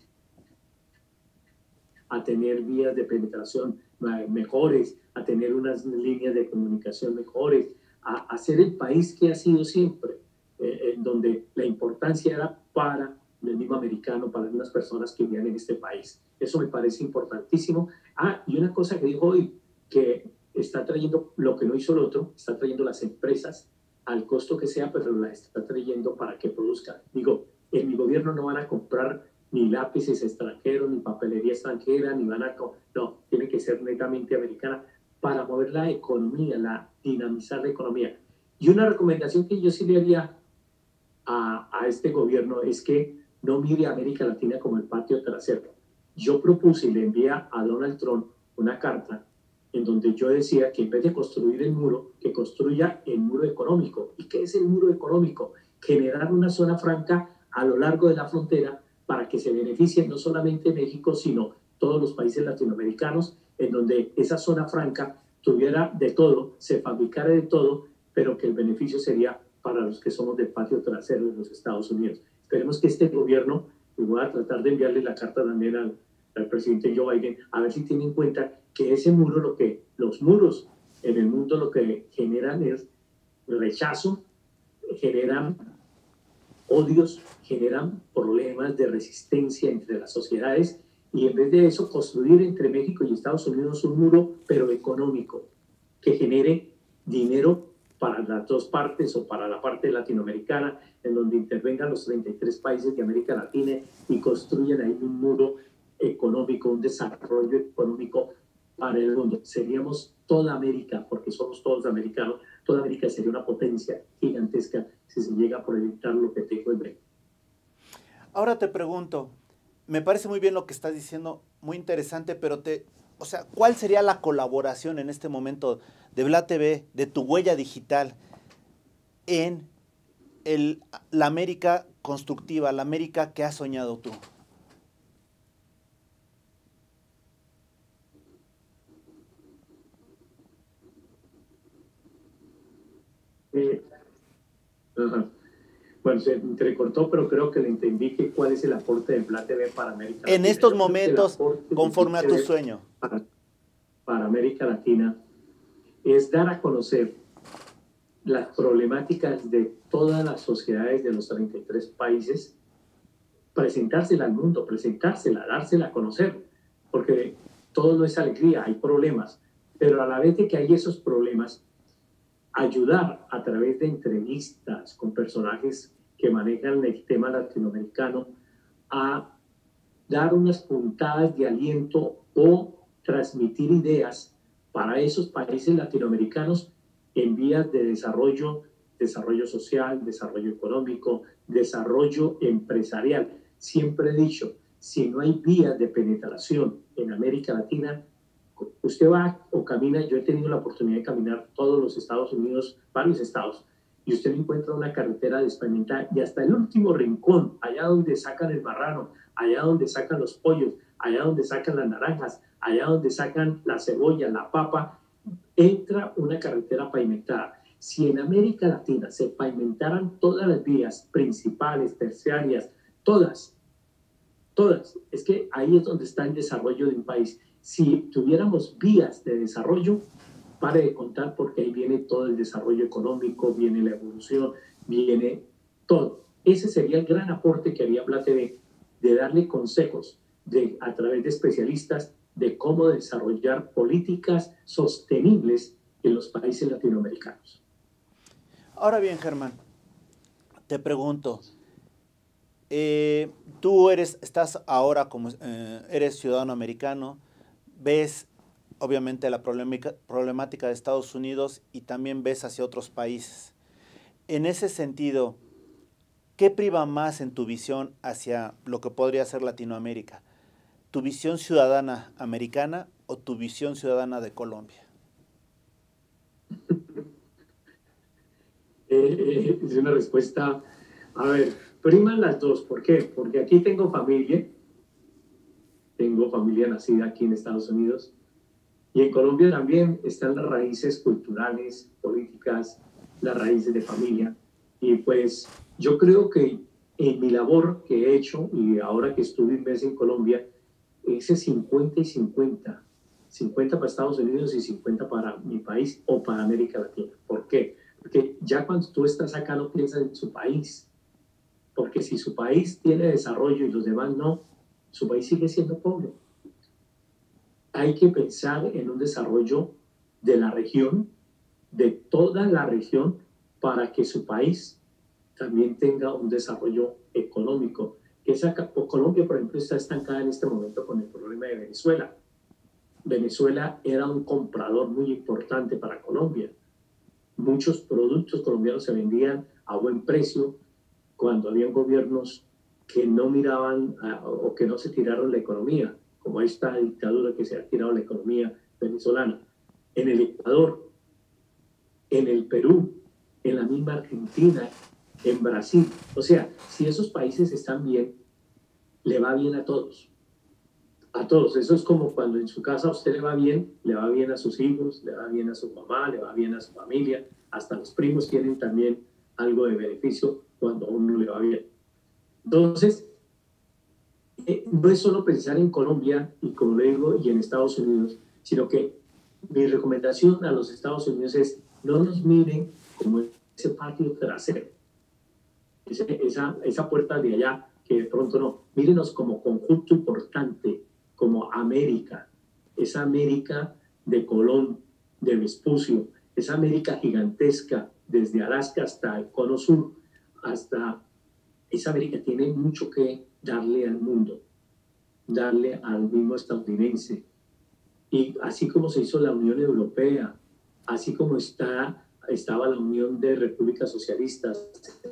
a tener vías de penetración mejores, a tener unas líneas de comunicación mejores, a hacer el país que ha sido siempre, eh, en donde la importancia era para el mismo americano, para las personas que vivían en este país. Eso me parece importantísimo. Ah, y una cosa que dijo hoy, que está trayendo lo que no hizo el otro, está trayendo las empresas al costo que sea, pero las está trayendo para que produzcan. Digo, en mi gobierno no van a comprar ni lápices extranjeros, ni papelería extranjera, ni van a... No, tiene que ser netamente americana para mover la economía, la, dinamizar la economía. Y una recomendación que yo sí le haría a, a este gobierno es que no mire a América Latina como el patio trasero. Yo propuse y le envié a Donald Trump una carta en donde yo decía que en vez de construir el muro, que construya el muro económico. ¿Y qué es el muro económico? Generar una zona franca a lo largo de la frontera para que se beneficien no solamente México, sino todos los países latinoamericanos, en donde esa zona franca tuviera de todo, se fabricara de todo, pero que el beneficio sería para los que somos del patio trasero de los Estados Unidos. Esperemos que este gobierno, y voy a tratar de enviarle la carta también al, al presidente Joe Biden, a ver si tiene en cuenta que ese muro, lo que los muros en el mundo lo que generan es rechazo, generan odios, generan problemas de resistencia entre las sociedades, y en vez de eso construir entre México y Estados Unidos un muro, pero económico, que genere dinero para las dos partes o para la parte latinoamericana, en donde intervengan los treinta y tres países de América Latina y construyan ahí un muro económico, un desarrollo económico para el mundo. Seríamos toda América, porque somos todos americanos, toda América sería una potencia gigantesca si se llega a proyectar lo que tengo en mente. Ahora te pregunto, me parece muy bien lo que estás diciendo, muy interesante, pero te, o sea, ¿cuál sería la colaboración en este momento de Bla T V, de tu huella digital, en el, la América constructiva, la América que has soñado tú? Eh, ajá. Bueno, se entrecortó, pero creo que le entendí que cuál es el aporte de Bla T V para América Latina. En estos Yo momentos, conforme a tu sueño. Para, para América Latina es dar a conocer las problemáticas de todas las sociedades de los treinta y tres países, presentársela al mundo, presentársela, dársela a conocer, porque todo no es alegría, hay problemas, pero a la vez de que hay esos problemas, ayudar a través de entrevistas con personajes que manejan el tema latinoamericano a dar unas puntadas de aliento o transmitir ideas para esos países latinoamericanos en vías de desarrollo, desarrollo social, desarrollo económico, desarrollo empresarial. Siempre he dicho, si no hay vías de penetración en América Latina, usted va o camina, yo he tenido la oportunidad de caminar todos los Estados Unidos, varios estados, y usted encuentra una carretera despavimentada y hasta el último rincón, allá donde sacan el marrano, allá donde sacan los pollos, allá donde sacan las naranjas, allá donde sacan la cebolla, la papa, entra una carretera pavimentada. Si en América Latina se pavimentaran todas las vías principales, terciarias, todas, todas, es que ahí es donde está el desarrollo de un país. Si tuviéramos vías de desarrollo, pare de contar porque ahí viene todo el desarrollo económico, viene la evolución, viene todo. Ese sería el gran aporte que haría Bla T V, de darle consejos de, a través de especialistas de cómo desarrollar políticas sostenibles en los países latinoamericanos. Ahora bien, Germán, te pregunto, eh, tú eres, estás ahora como eh, eres ciudadano americano, ves obviamente la problemática, problemática de Estados Unidos y también ves hacia otros países. En ese sentido, ¿qué priva más en tu visión hacia lo que podría ser Latinoamérica? ¿Tu visión ciudadana americana o tu visión ciudadana de Colombia? Eh, es una respuesta, a ver, priman las dos. ¿Por qué? Porque aquí tengo familia, tengo familia nacida aquí en Estados Unidos, y en Colombia también están las raíces culturales, políticas, las raíces de familia. Y pues yo creo que en mi labor que he hecho, y ahora que estuve un mes en Colombia, ese cincuenta y cincuenta, cincuenta para Estados Unidos y cincuenta para mi país o para América Latina. ¿Por qué? Porque ya cuando tú estás acá no piensas en su país, porque si su país tiene desarrollo y los demás no, su país sigue siendo pobre. Hay que pensar en un desarrollo de la región, de toda la región, para que su país también tenga un desarrollo económico. Esa, Colombia, por ejemplo, está estancada en este momento con el problema de Venezuela. Venezuela era un comprador muy importante para Colombia. Muchos productos colombianos se vendían a buen precio cuando habían gobiernos que no miraban a, o que no se tiraron la economía, como esta dictadura que se ha tirado la economía venezolana. En el Ecuador, en el Perú, en la misma Argentina, en Brasil. O sea, si esos países están bien, le va bien a todos. A todos. Eso es como cuando en su casa a usted le va bien, le va bien a sus hijos, le va bien a su mamá, le va bien a su familia. Hasta los primos tienen también algo de beneficio cuando a uno le va bien. Entonces, eh, no es solo pensar en Colombia y, como le digo, y en Estados Unidos, sino que mi recomendación a los Estados Unidos es no nos miren como ese patio trasero, ese, esa, esa puerta de allá que de pronto no, mírenos como conjunto importante, como América, esa América de Colón, de Vespucio, esa América gigantesca, desde Alaska hasta el Cono Sur, hasta esa América tiene mucho que darle al mundo, darle al mismo estadounidense. Y así como se hizo la Unión Europea, así como está, estaba la Unión de Repúblicas Socialistas,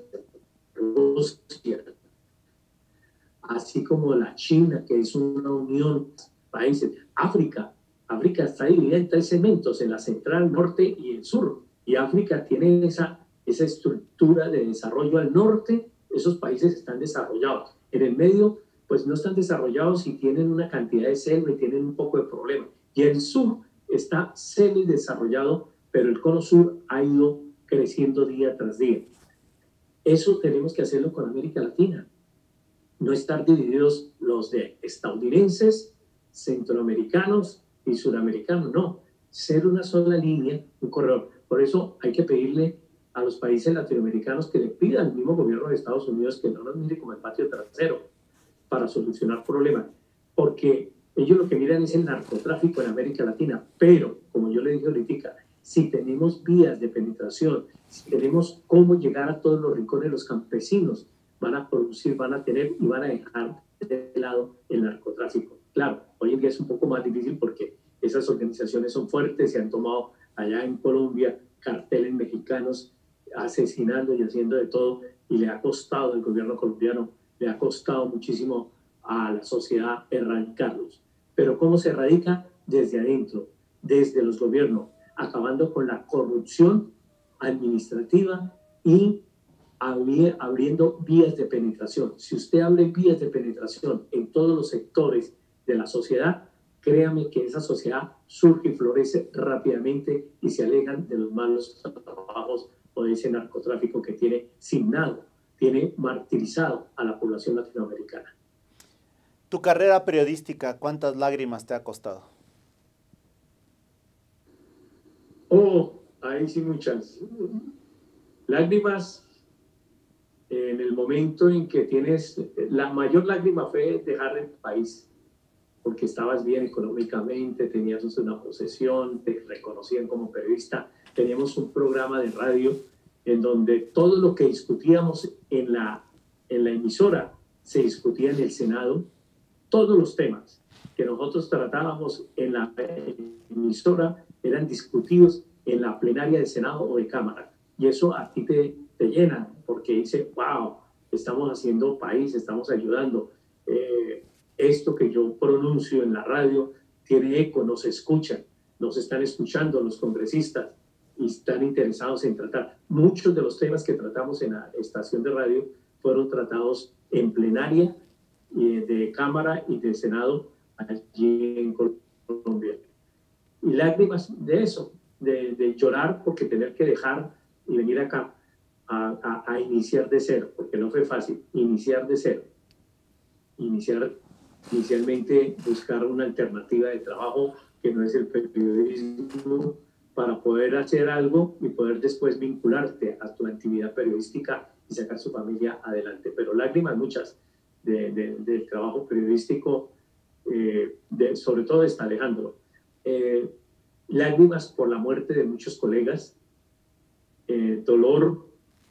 Rusia, así como la China, que es una unión de países, África, África está dividida en tres segmentos, en la central, norte y el sur, y África tiene esa, esa estructura de desarrollo al norte, esos países están desarrollados, en el medio pues no están desarrollados y tienen una cantidad de selva y tienen un poco de problema, y el sur está semi desarrollado, pero el cono sur ha ido creciendo día tras día. Eso tenemos que hacerlo con América Latina. No estar divididos los de estadounidenses, centroamericanos y suramericanos, no. Ser una sola línea, un corredor. Por eso hay que pedirle a los países latinoamericanos que le pidan al mismo gobierno de Estados Unidos que no nos mire como el patio trasero para solucionar problemas. Porque ellos lo que miran es el narcotráfico en América Latina. Pero, como yo le dije ahorita, si tenemos vías de penetración, si tenemos cómo llegar a todos los rincones de los campesinos, van a producir, van a tener y van a dejar de lado el narcotráfico. Claro, hoy en día es un poco más difícil porque esas organizaciones son fuertes, se han tomado allá en Colombia carteles mexicanos asesinando y haciendo de todo, y le ha costado al gobierno colombiano, le ha costado muchísimo a la sociedad erradicarlos. Pero ¿cómo se erradica? Desde adentro, desde los gobiernos, acabando con la corrupción administrativa y abriendo vías de penetración. Si usted abre vías de penetración en todos los sectores de la sociedad, créame que esa sociedad surge y florece rápidamente y se alejan de los malos trabajos o de ese narcotráfico que tiene signado, tiene martirizado a la población latinoamericana. Tu carrera periodística, ¿cuántas lágrimas te ha costado? Oh, ahí sí muchas. Lágrimas en el momento en que tienes, la mayor lágrima fue dejar el país, porque estabas bien económicamente, tenías una posesión, te reconocían como periodista, teníamos un programa de radio en donde todo lo que discutíamos en la, en la emisora se discutía en el Senado, todos los temas que nosotros tratábamos en la emisora eran discutidos en la plenaria del Senado o de Cámara, y eso a ti te, te llena, porque dice, wow, estamos haciendo país, estamos ayudando, eh, esto que yo pronuncio en la radio tiene eco, nos escuchan, nos están escuchando los congresistas y están interesados en tratar. Muchos de los temas que tratamos en la estación de radio fueron tratados en plenaria eh, de Cámara y de Senado allí en Colombia. Y lágrimas de eso, de, de llorar porque tener que dejar y venir acá a, a, a iniciar de cero, porque no fue fácil, iniciar de cero, iniciar inicialmente buscar una alternativa de trabajo que no es el periodismo, para poder hacer algo y poder después vincularte a tu actividad periodística y sacar su familia adelante. Pero lágrimas muchas de, de, del trabajo periodístico, eh, de, sobre todo está Alejandro. Eh, lágrimas por la muerte de muchos colegas, eh, dolor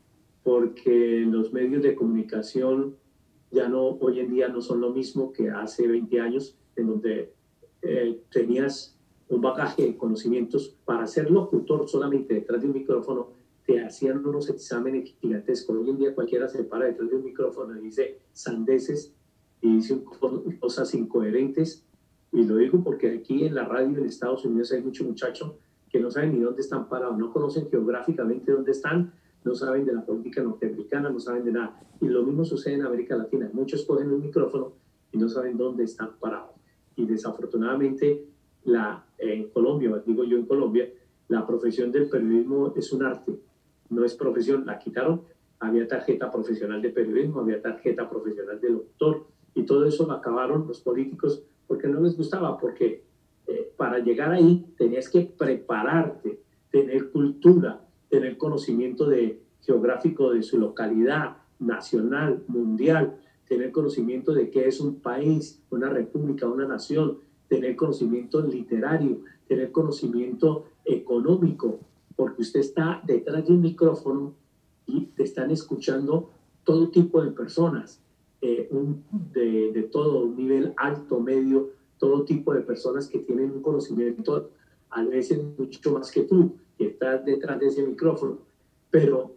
porque los medios de comunicación ya no, hoy en día no son lo mismo que hace veinte años, en donde eh, tenías un bagaje de conocimientos. Para ser locutor solamente detrás de un micrófono te hacían unos exámenes gigantescos. Hoy en día cualquiera se para detrás de un micrófono y dice sandeces y dice cosas incoherentes, y lo digo porque aquí en la radio en Estados Unidos hay muchos muchachos que no saben ni dónde están parados, no conocen geográficamente dónde están, no saben de la política norteamericana, no saben de nada. Y lo mismo sucede en América Latina. Muchos cogen un micrófono y no saben dónde están parados. Y desafortunadamente, la, en Colombia, digo yo en Colombia, la profesión del periodismo es un arte, no es profesión. La quitaron, había tarjeta profesional de periodismo, había tarjeta profesional de locutor, y todo eso lo acabaron los políticos porque no les gustaba, porque eh, para llegar ahí tenías que prepararte, tener cultura, tener conocimiento de, geográfico de su localidad, nacional, mundial, tener conocimiento de qué es un país, una república, una nación, tener conocimiento literario, tener conocimiento económico, porque usted está detrás de un micrófono y te están escuchando todo tipo de personas, eh, un, de, de todo, un nivel alto, medio, todo tipo de personas que tienen un conocimiento a veces mucho más que tú, que estás detrás de ese micrófono, pero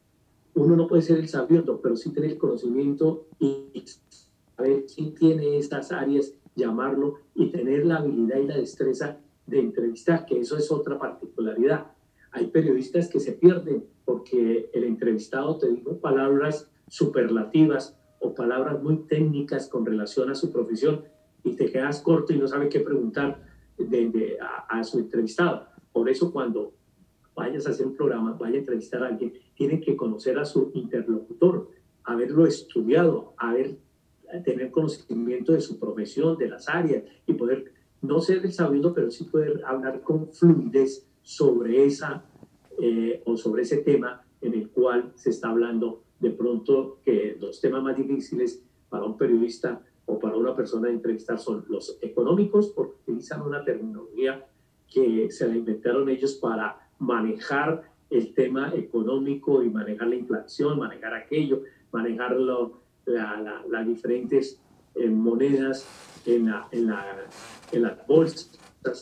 uno no puede ser el sabiondo, pero sí tener el conocimiento y saber quién tiene estas áreas, llamarlo y tener la habilidad y la destreza de entrevistar, que eso es otra particularidad. Hay periodistas que se pierden porque el entrevistado te dijo palabras superlativas o palabras muy técnicas con relación a su profesión y te quedas corto y no sabes qué preguntar de, de, a, a su entrevistado. Por eso cuando vayas a hacer un programa, vaya a entrevistar a alguien, tiene que conocer a su interlocutor, haberlo estudiado, haber, tener conocimiento de su profesión, de las áreas y poder no ser el sabiendo, pero sí poder hablar con fluidez sobre esa eh, o sobre ese tema en el cual se está hablando. De pronto que los temas más difíciles para un periodista o para una persona de entrevistar son los económicos, porque utilizan una terminología que se la inventaron ellos para manejar el tema económico y manejar la inflación, manejar aquello, manejar lo, la, la, las diferentes eh, monedas en, la, en, la, en las bolsas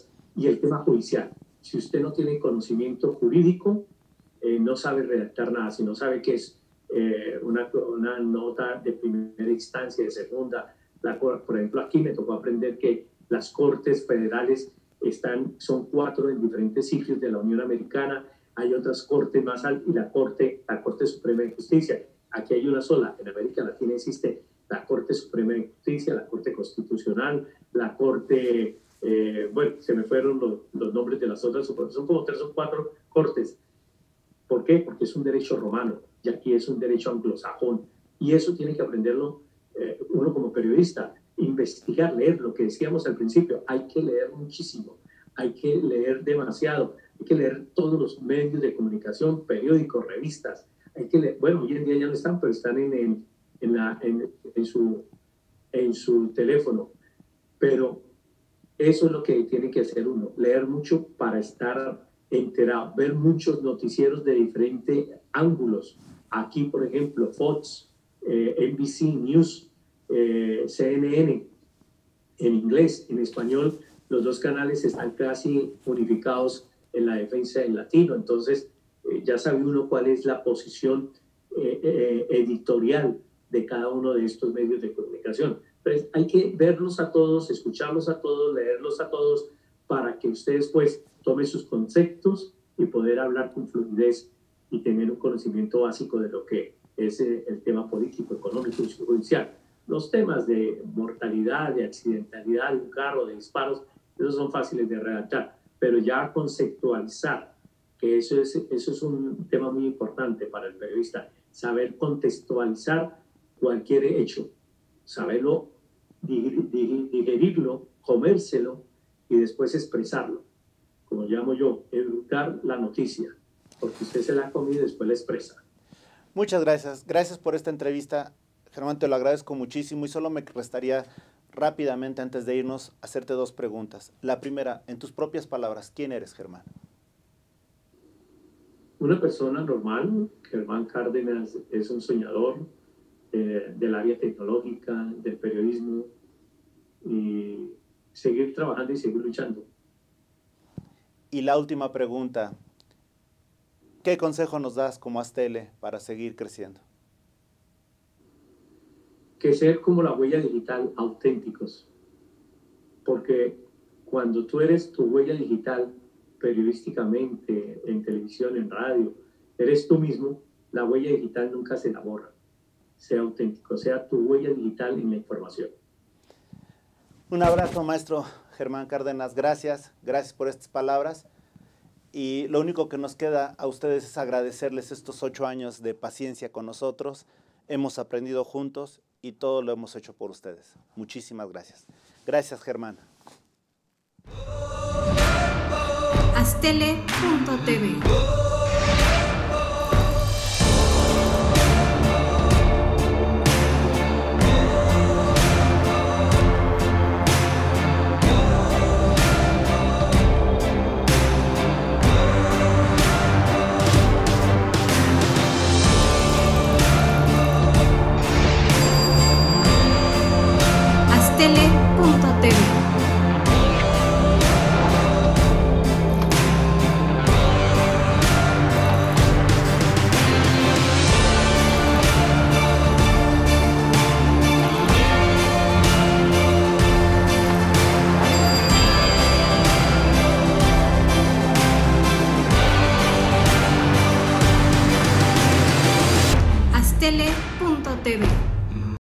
y el tema judicial. Si usted no tiene conocimiento jurídico, eh, no sabe redactar nada, si no sabe qué es eh, una, una nota de primera instancia, de segunda, la, por ejemplo, aquí me tocó aprender que las cortes federales están, son cuatro en diferentes sitios de la Unión Americana, hay otras cortes más altas y la Corte, la Corte Suprema de Justicia. Aquí hay una sola, en América Latina existe la Corte Suprema de Justicia, la Corte Constitucional, la Corte, eh, bueno, se me fueron los, los nombres de las otras, son como tres o cuatro cortes. ¿Por qué? Porque es un derecho romano y aquí es un derecho anglosajón. Y eso tiene que aprenderlo eh, uno como periodista, investigar, leer, lo que decíamos al principio, hay que leer muchísimo, hay que leer demasiado, hay que leer todos los medios de comunicación, periódicos, revistas, hay que leer, bueno, hoy en día ya no están, pero están en, en, en, la, en, en, su, en su teléfono, pero eso es lo que tiene que hacer uno, leer mucho para estar enterado, ver muchos noticieros de diferentes ángulos, aquí por ejemplo Fox, eh, N B C News, eh, C N N, en inglés, en español, los dos canales están casi unificados en la defensa del latino, entonces eh, ya sabe uno cuál es la posición eh, eh, editorial de cada uno de estos medios de comunicación. Entonces hay que verlos a todos, escucharlos a todos, leerlos a todos, para que ustedes pues tomen sus conceptos y poder hablar con fluidez y tener un conocimiento básico de lo que es eh, el tema político, económico y judicial. Los temas de mortalidad, de accidentalidad de un carro, de disparos, esos son fáciles de redactar, pero ya conceptualizar, que eso es, eso es un tema muy importante para el periodista, saber contextualizar cualquier hecho, saberlo, digerirlo, comérselo y después expresarlo, como llamo yo, educar la noticia, porque usted se la ha comido y después la expresa. Muchas gracias, gracias por esta entrevista, Germán, te lo agradezco muchísimo y solo me restaría rápidamente antes de irnos hacerte dos preguntas. La primera, en tus propias palabras, ¿quién eres, Germán? Una persona normal. Germán Cárdenas es un soñador eh, del área tecnológica, del periodismo, y seguir trabajando y seguir luchando. Y la última pregunta, ¿qué consejo nos das como Aztele para seguir creciendo? Que ser como la huella digital, auténticos, porque cuando tú eres tu huella digital periodísticamente, en televisión, en radio, eres tú mismo, la huella digital nunca se la borra. Sea auténtico, sea tu huella digital en la información. Un abrazo, maestro Germán Cárdenas, gracias, gracias por estas palabras. Y lo único que nos queda a ustedes es agradecerles estos ocho años de paciencia con nosotros. Hemos aprendido juntos y todo lo hemos hecho por ustedes. Muchísimas gracias. Gracias, Germán. Aztele punto T V